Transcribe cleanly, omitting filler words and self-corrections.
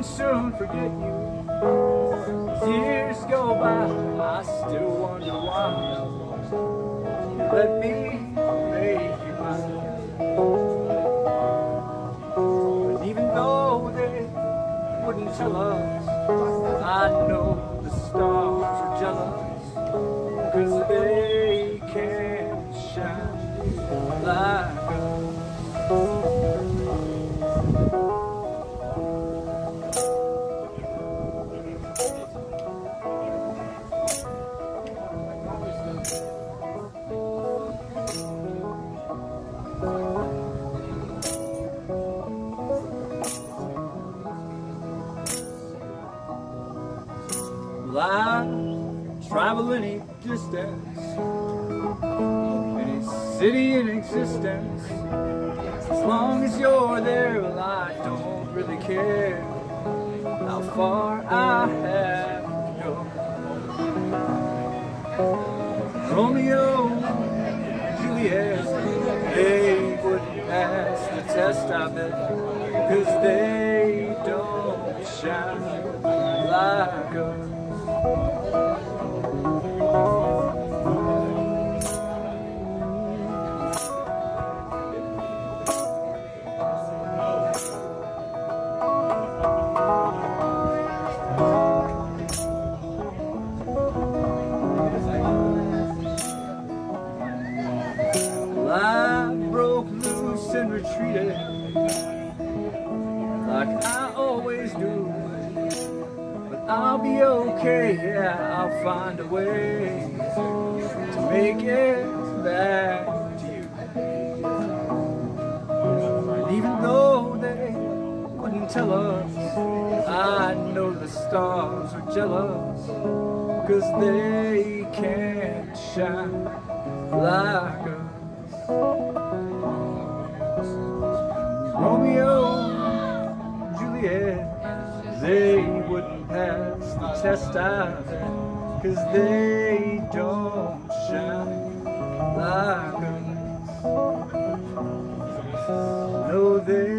soon forget you. As years go by, I still wonder why you let me make you mine. And even though they wouldn't tell us, I know the stars are jealous, 'cause they can't shine like us. Well, I travel any distance, any city in existence. As long as you're there, well, I don't really care how far I have to go. Romeo and Juliet, they wouldn't pass the test, I bet, 'cause they don't shine like us. Well, I broke loose and retreated like I always do. I'll be okay, yeah, I'll find a way to make it back to you. And even though they wouldn't tell us, I know the stars are jealous, 'cause they can't shine like us. Romeo, Juliet, they wouldn't pass the test, I bet, 'cause they don't shine like us. No, they